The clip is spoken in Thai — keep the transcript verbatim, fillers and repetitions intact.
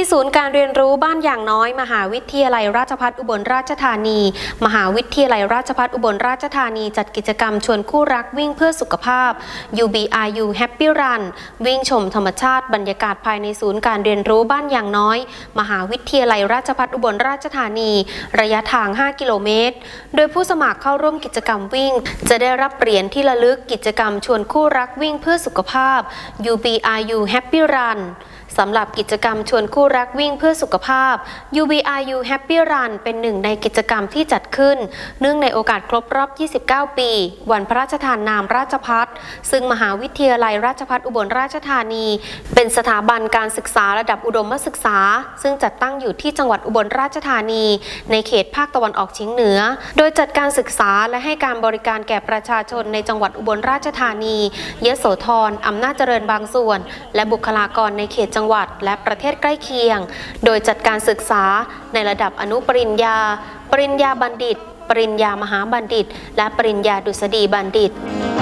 ศูนย์การเรียนรู้บ้านอย่างน้อยมหาวิทยาลัยราชภัฏอุบลราชธานีมหาวิทยาลัยราชภัฏอุบลราชธานีจัดกิจกรรมชวนคู่รักวิ่งเพื่อสุขภาพ ยู บี อาร์ ยู Happy Run วิ่งชมธรรมชาติบรรยากาศภายในศูนย์การเรียนรู้บ้านอย่างน้อยมหาวิทยาลัยราชภัฏอุบลราชธานีระยะทางห้ากิโลเมตรโดยผู้สมัครเข้าร่วมกิจกรรมวิ่งจะได้รับเหรียญที่ระลึกกิจกรรมชวนคู่รักวิ่งเพื่อสุขภาพ ยู บี อาร์ ยู Happy Runสำหรับกิจกรรมชวนคู่รักวิ่งเพื่อสุขภาพ ยู บี อาร์ ยู Happy Run เป็นหนึ่งในกิจกรรมที่จัดขึ้นเนื่องในโอกาสครบรอบ ยี่สิบเก้า ปีวันพระราชทานนามราชภัฏซึ่งมหาวิทยาลัยราชภัฏอุบลราชธานีเป็นสถาบันการศึกษาระดับอุดมศึกษาซึ่งจัดตั้งอยู่ที่จังหวัดอุบลราชธานีในเขตภาคตะวันออกเฉียงเหนือโดยจัดการศึกษาและให้การบริการแก่ประชาชนในจังหวัดอุบลราชธานียโสธรอำนาจเจริญบางส่วนและบุคลากรในเขตจังหวัดและประเทศใกล้เคียงโดยจัดการศึกษาในระดับอนุปริญญาปริญญาบัณฑิตปริญญามหาบัณฑิตและปริญญาดุษฎีบัณฑิต